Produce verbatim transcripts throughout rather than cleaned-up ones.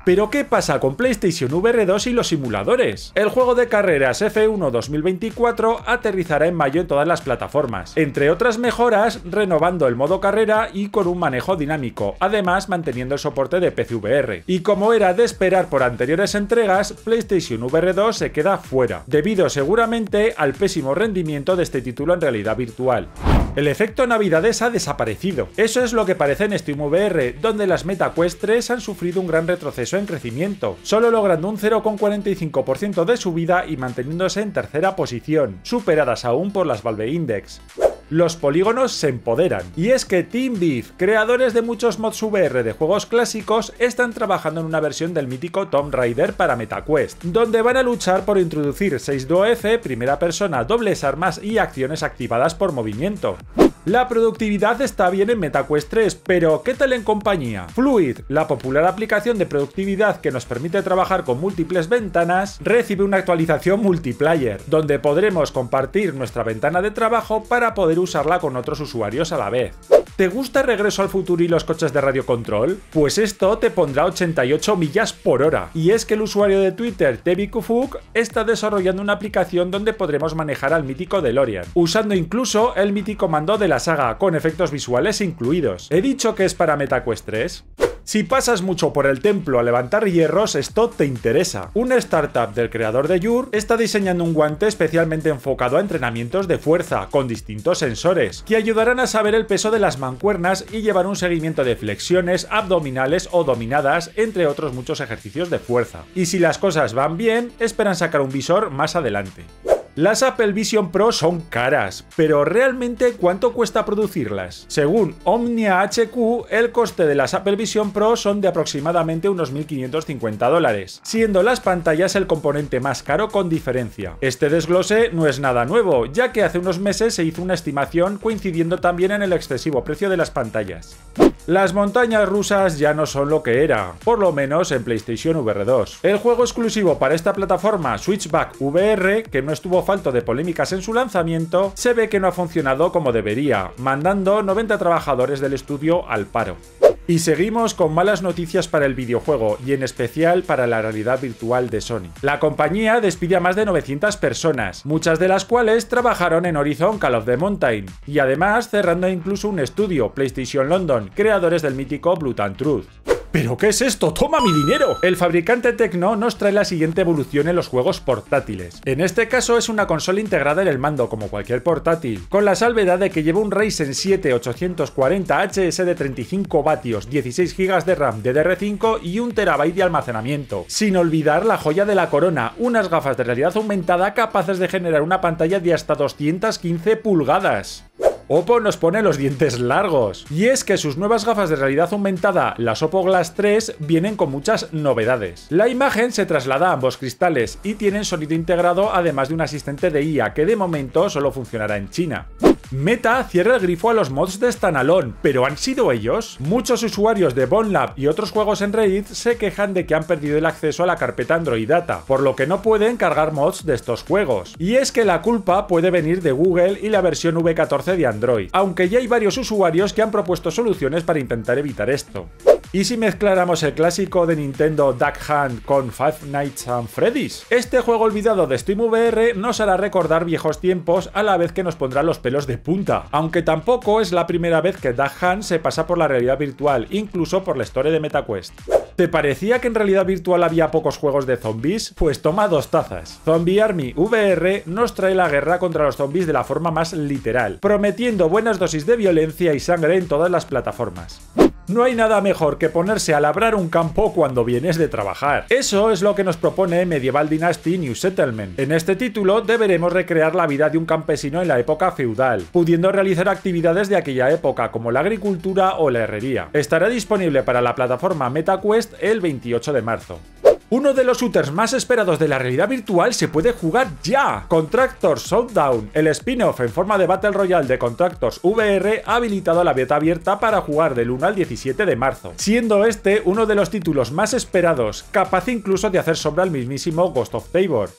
Pero ¿qué pasa con PlayStation V R dos y los simuladores? El juego de carreras F uno dos mil veinticuatro aterrizará en mayo en todas las plataformas, entre otras mejoras renovando el modo carrera y con un manejo dinámico, además manteniendo el soporte de P C V R. Y como era de esperar por anteriores entregas, PlayStation V R dos se queda fuera, debido seguramente al pésimo rendimiento de este título en realidad virtual. El efecto Navidades ha desaparecido. Eso es lo que parece en SteamVR, donde las MetaQuest tres han sufrido un gran retroceso en crecimiento, solo logrando un cero coma cuarenta y cinco por ciento de subida y manteniéndose en tercera posición, superadas aún por las Valve Index. Los polígonos se empoderan. Y es que Team Beef, creadores de muchos mods V R de juegos clásicos, están trabajando en una versión del mítico Tomb Raider para MetaQuest, donde van a luchar por introducir seis D O F, primera persona, dobles armas y acciones activadas por movimiento. La productividad está bien en MetaQuest tres, pero ¿qué tal en compañía? Fluid, la popular aplicación de productividad que nos permite trabajar con múltiples ventanas, recibe una actualización multiplayer, donde podremos compartir nuestra ventana de trabajo para poder usarla con otros usuarios a la vez. ¿Te gusta Regreso al Futuro y los coches de radio control? Pues esto te pondrá ochenta y ocho millas por hora. Y es que el usuario de Twitter, Tevi Kufuk, está desarrollando una aplicación donde podremos manejar al mítico DeLorean, usando incluso el mítico mando de la saga, con efectos visuales incluidos. ¿He dicho que es para MetaQuest tres? Si pasas mucho por el templo a levantar hierros, esto te interesa. Una startup del creador de Yur está diseñando un guante especialmente enfocado a entrenamientos de fuerza, con distintos sensores, que ayudarán a saber el peso de las mancuernas y llevar un seguimiento de flexiones, abdominales o dominadas, entre otros muchos ejercicios de fuerza. Y si las cosas van bien, esperan sacar un visor más adelante. Las Apple Vision Pro son caras, pero ¿realmente cuánto cuesta producirlas? Según Omnia H Q, el coste de las Apple Vision Pro son de aproximadamente unos mil quinientos cincuenta dólares, siendo las pantallas el componente más caro con diferencia. Este desglose no es nada nuevo, ya que hace unos meses se hizo una estimación coincidiendo también en el excesivo precio de las pantallas. Las montañas rusas ya no son lo que era, por lo menos en PlayStation V R dos. El juego exclusivo para esta plataforma, Switchback V R, que no estuvo falto de polémicas en su lanzamiento, se ve que no ha funcionado como debería, mandando noventa trabajadores del estudio al paro. Y seguimos con malas noticias para el videojuego, y en especial para la realidad virtual de Sony. La compañía despide a más de novecientas personas, muchas de las cuales trabajaron en Horizon Call of the Mountain, y además cerrando incluso un estudio, PlayStation London, creadores del mítico Blood and Truth. ¿Pero qué es esto? ¡Toma mi dinero! El fabricante Tecno nos trae la siguiente evolución en los juegos portátiles. En este caso es una consola integrada en el mando como cualquier portátil, con la salvedad de que lleva un Ryzen siete ochocientos cuarenta H S de treinta y cinco vatios, dieciséis gigas de RAM D D R cinco y un terabyte de almacenamiento. Sin olvidar la joya de la corona, unas gafas de realidad aumentada capaces de generar una pantalla de hasta doscientas quince pulgadas. Oppo nos pone los dientes largos. Y es que sus nuevas gafas de realidad aumentada, las Oppo Glass tres, vienen con muchas novedades. La imagen se traslada a ambos cristales y tienen sonido integrado, además de un asistente de I A que de momento solo funcionará en China. Meta cierra el grifo a los mods de Standalone, ¿pero han sido ellos? Muchos usuarios de BoneLab y otros juegos en Reddit se quejan de que han perdido el acceso a la carpeta Android Data, por lo que no pueden cargar mods de estos juegos. Y es que la culpa puede venir de Google y la versión V catorce de Android, aunque ya hay varios usuarios que han propuesto soluciones para intentar evitar esto. ¿Y si mezcláramos el clásico de Nintendo Duck Hunt con Five Nights at Freddy's? Este juego olvidado de SteamVR nos hará recordar viejos tiempos a la vez que nos pondrá los pelos de punta, aunque tampoco es la primera vez que Duck Hunt se pasa por la realidad virtual, incluso por la historia de MetaQuest. ¿Te parecía que en realidad virtual había pocos juegos de zombies? Pues toma dos tazas. Zombie Army V R nos trae la guerra contra los zombies de la forma más literal, prometiendo buenas dosis de violencia y sangre en todas las plataformas. No hay nada mejor que ponerse a labrar un campo cuando vienes de trabajar. Eso es lo que nos propone Medieval Dynasty New Settlement. En este título deberemos recrear la vida de un campesino en la época feudal, pudiendo realizar actividades de aquella época como la agricultura o la herrería. Estará disponible para la plataforma MetaQuest el veintiocho de marzo. Uno de los shooters más esperados de la realidad virtual se puede jugar ya. Contractors Showdown, el spin-off en forma de Battle Royale de Contractors V R, ha habilitado la beta abierta para jugar del uno al diecisiete de marzo, siendo este uno de los títulos más esperados, capaz incluso de hacer sombra al mismísimo Ghost of Tabor.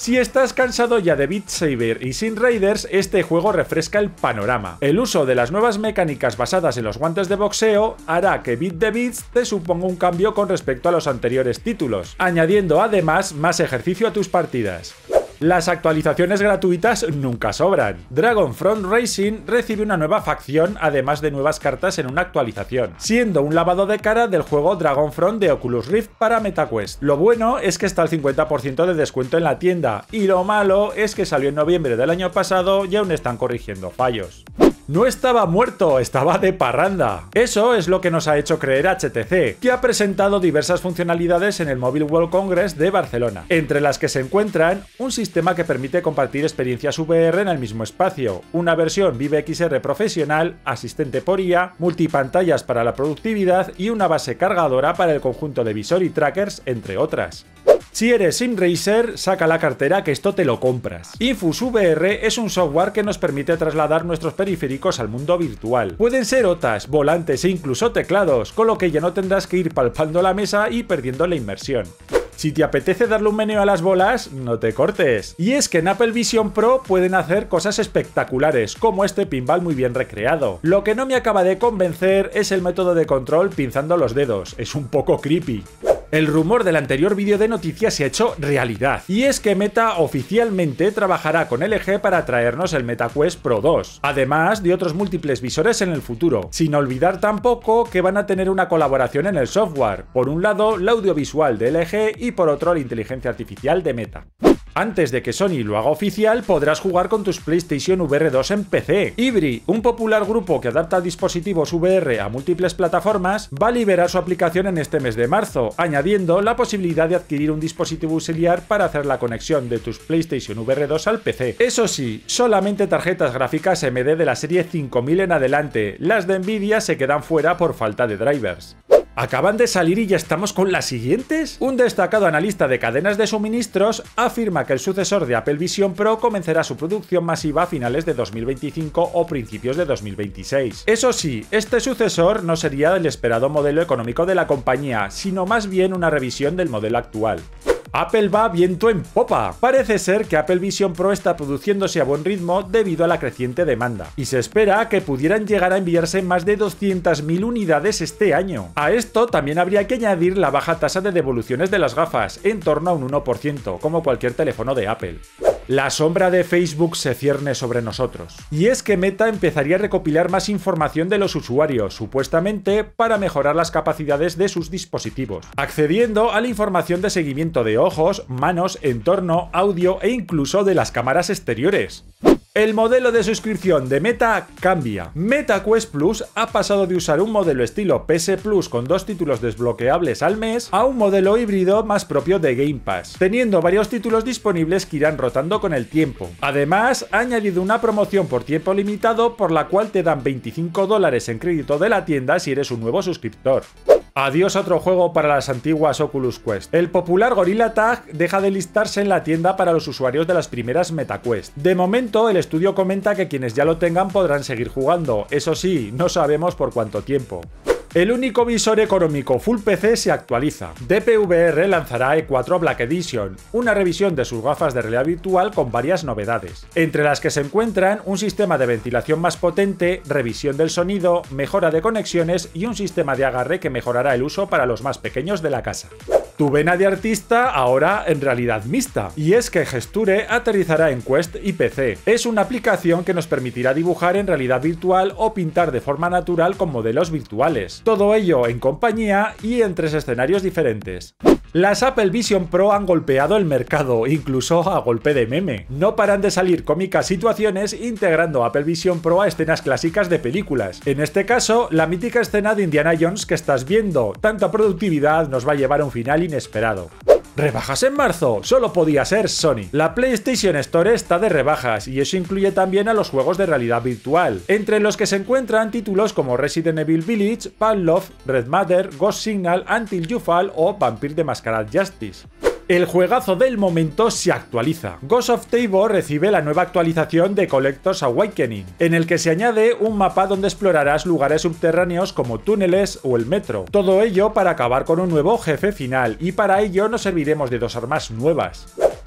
Si estás cansado ya de Beat Saber y Sin Raiders, este juego refresca el panorama. El uso de las nuevas mecánicas basadas en los guantes de boxeo hará que Beat the Beats te suponga un cambio con respecto a los anteriores títulos, añadiendo además más ejercicio a tus partidas. Las actualizaciones gratuitas nunca sobran. Dragonfront Racing recibe una nueva facción además de nuevas cartas en una actualización, siendo un lavado de cara del juego Dragonfront de Oculus Rift para MetaQuest. Lo bueno es que está al cincuenta por ciento de descuento en la tienda, y lo malo es que salió en noviembre del año pasado y aún están corrigiendo fallos. No estaba muerto, estaba de parranda. Eso es lo que nos ha hecho creer H T C, que ha presentado diversas funcionalidades en el Mobile World Congress de Barcelona, entre las que se encuentran un sistema que permite compartir experiencias V R en el mismo espacio, una versión Vive X R profesional, asistente por I A, multipantallas para la productividad y una base cargadora para el conjunto de visor y trackers, entre otras. Si eres sim racer, saca la cartera que esto te lo compras. Infus V R es un software que nos permite trasladar nuestros periféricos al mundo virtual. Pueden ser O T A S, volantes e incluso teclados, con lo que ya no tendrás que ir palpando la mesa y perdiendo la inmersión. Si te apetece darle un meneo a las bolas, no te cortes. Y es que en Apple Vision Pro pueden hacer cosas espectaculares, como este pinball muy bien recreado. Lo que no me acaba de convencer es el método de control pinzando los dedos, es un poco creepy. El rumor del anterior vídeo de noticias se ha hecho realidad, y es que Meta oficialmente trabajará con L G para traernos el MetaQuest Pro dos, además de otros múltiples visores en el futuro, sin olvidar tampoco que van a tener una colaboración en el software, por un lado la audiovisual de L G y por otro la inteligencia artificial de Meta. Antes de que Sony lo haga oficial, podrás jugar con tus PlayStation V R dos en P C. Ibri, un popular grupo que adapta dispositivos V R a múltiples plataformas, va a liberar su aplicación en este mes de marzo, añadiendo la posibilidad de adquirir un dispositivo auxiliar para hacer la conexión de tus PlayStation V R dos al P C. Eso sí, solamente tarjetas gráficas A M D de la serie cinco mil en adelante, las de Nvidia se quedan fuera por falta de drivers. ¿Acaban de salir y ya estamos con las siguientes? Un destacado analista de cadenas de suministros afirma que el sucesor de Apple Vision Pro comenzará su producción masiva a finales de dos mil veinticinco o principios de dos mil veintiséis. Eso sí, este sucesor no sería el esperado modelo económico de la compañía, sino más bien una revisión del modelo actual. Apple va viento en popa. Parece ser que Apple Vision Pro está produciéndose a buen ritmo debido a la creciente demanda, y se espera que pudieran llegar a enviarse más de doscientas mil unidades este año. A esto también habría que añadir la baja tasa de devoluciones de las gafas, en torno a un uno por ciento, como cualquier teléfono de Apple. La sombra de Facebook se cierne sobre nosotros. Y es que Meta empezaría a recopilar más información de los usuarios, supuestamente para mejorar las capacidades de sus dispositivos, accediendo a la información de seguimiento de ojos, manos, entorno, audio e incluso de las cámaras exteriores. El modelo de suscripción de Meta cambia. MetaQuest Plus ha pasado de usar un modelo estilo P S Plus con dos títulos desbloqueables al mes a un modelo híbrido más propio de Game Pass, teniendo varios títulos disponibles que irán rotando con el tiempo. Además, ha añadido una promoción por tiempo limitado por la cual te dan veinticinco dólares en crédito de la tienda si eres un nuevo suscriptor. Adiós a otro juego para las antiguas Oculus Quest. El popular Gorilla Tag deja de listarse en la tienda para los usuarios de las primeras MetaQuest. De momento, el estudio comenta que quienes ya lo tengan podrán seguir jugando, eso sí, no sabemos por cuánto tiempo. El único visor económico Full P C se actualiza. D P V R lanzará E cuatro Black Edition, una revisión de sus gafas de realidad virtual con varias novedades, entre las que se encuentran un sistema de ventilación más potente, revisión del sonido, mejora de conexiones y un sistema de agarre que mejorará el uso para los más pequeños de la casa. Tu vena de artista ahora en realidad mixta, y es que Gesture aterrizará en Quest y P C. Es una aplicación que nos permitirá dibujar en realidad virtual o pintar de forma natural con modelos virtuales. Todo ello en compañía y en tres escenarios diferentes. Las Apple Vision Pro han golpeado el mercado, incluso a golpe de meme. No paran de salir cómicas situaciones integrando Apple Vision Pro a escenas clásicas de películas. En este caso, la mítica escena de Indiana Jones que estás viendo. Tanta productividad nos va a llevar a un final inesperado. ¿Rebajas en marzo? Solo podía ser Sony. La PlayStation Store está de rebajas y eso incluye también a los juegos de realidad virtual, entre los que se encuentran títulos como Resident Evil Village, Pavlov, Red Matter, Ghost Signal, Until You Fall o Vampire the Masquerade Justice. El juegazo del momento se actualiza. Ghost of Tabor recibe la nueva actualización de Collector's Awakening, en el que se añade un mapa donde explorarás lugares subterráneos como túneles o el metro. Todo ello para acabar con un nuevo jefe final, y para ello nos serviremos de dos armas nuevas.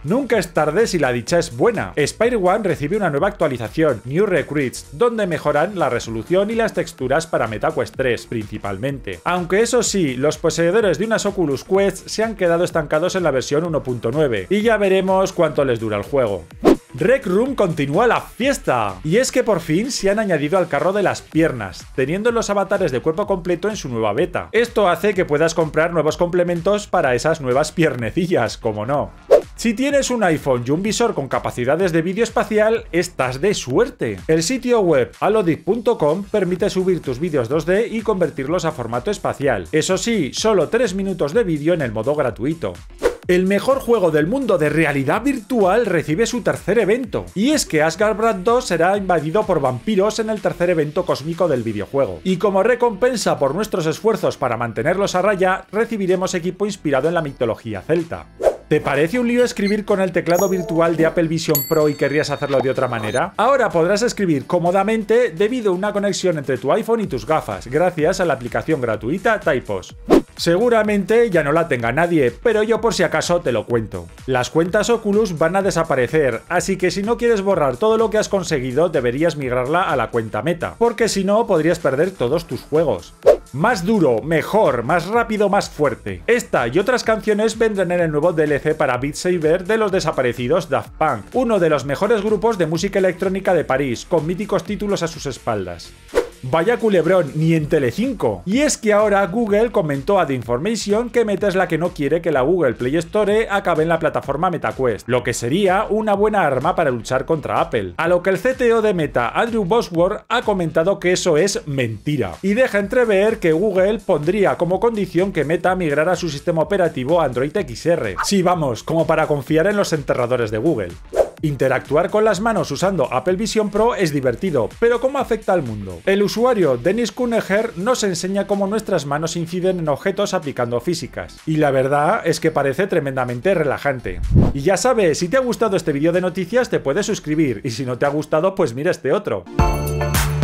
Nunca es tarde si la dicha es buena. Spider-Man recibe una nueva actualización, New Recruits, donde mejoran la resolución y las texturas para MetaQuest tres, principalmente. Aunque eso sí, los poseedores de unas Oculus Quest se han quedado estancados en la versión uno punto nueve, y ya veremos cuánto les dura el juego. Rec Room continúa la fiesta, y es que por fin se han añadido al carro de las piernas, teniendo los avatares de cuerpo completo en su nueva beta. Esto hace que puedas comprar nuevos complementos para esas nuevas piernecillas, como no. Si tienes un iPhone y un visor con capacidades de vídeo espacial, estás de suerte. El sitio web Alodic punto com permite subir tus vídeos dos D y convertirlos a formato espacial. Eso sí, solo tres minutos de vídeo en el modo gratuito. El mejor juego del mundo de realidad virtual recibe su tercer evento, y es que Asgard dos será invadido por vampiros en el tercer evento cósmico del videojuego. Y como recompensa por nuestros esfuerzos para mantenerlos a raya, recibiremos equipo inspirado en la mitología celta. ¿Te parece un lío escribir con el teclado virtual de Apple Vision Pro y querrías hacerlo de otra manera? Ahora podrás escribir cómodamente debido a una conexión entre tu iPhone y tus gafas, gracias a la aplicación gratuita Typos. Seguramente ya no la tenga nadie, pero yo por si acaso te lo cuento. Las cuentas Oculus van a desaparecer, así que si no quieres borrar todo lo que has conseguido, deberías migrarla a la cuenta Meta, porque si no podrías perder todos tus juegos. Más duro, mejor, más rápido, más fuerte. Esta y otras canciones vendrán en el nuevo D L C para Beat Saber de los desaparecidos Daft Punk, uno de los mejores grupos de música electrónica de París, con míticos títulos a sus espaldas. Vaya culebrón, ni en Telecinco. Y es que ahora Google comentó a The Information que Meta es la que no quiere que la Google Play Store acabe en la plataforma MetaQuest, lo que sería una buena arma para luchar contra Apple. A lo que el C T O de Meta, Andrew Bosworth, ha comentado que eso es mentira, y deja entrever que Google pondría como condición que Meta migrara su sistema operativo a Android X R. Sí, vamos, como para confiar en los enterradores de Google. Interactuar con las manos usando Apple Vision Pro es divertido, pero ¿cómo afecta al mundo? El usuario Dennis Kuneher nos enseña cómo nuestras manos inciden en objetos aplicando físicas, y la verdad es que parece tremendamente relajante. Y ya sabes, si te ha gustado este vídeo de noticias te puedes suscribir, y si no te ha gustado pues mira este otro.